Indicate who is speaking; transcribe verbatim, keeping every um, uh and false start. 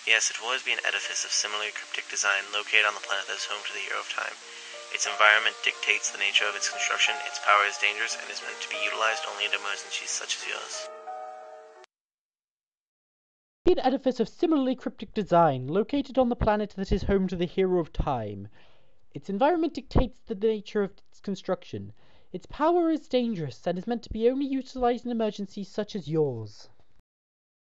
Speaker 1: Yes, it will always be an edifice of similarly cryptic design located on the planet that is home to the hero of time. Its environment dictates the nature of its construction, its power is dangerous, and is meant to be utilized only in emergencies such as yours.
Speaker 2: An edifice of similarly cryptic design located on the planet that is home to the hero of time. Its environment dictates the nature of its construction. Its power is dangerous and is meant to be only utilized in emergencies such as yours.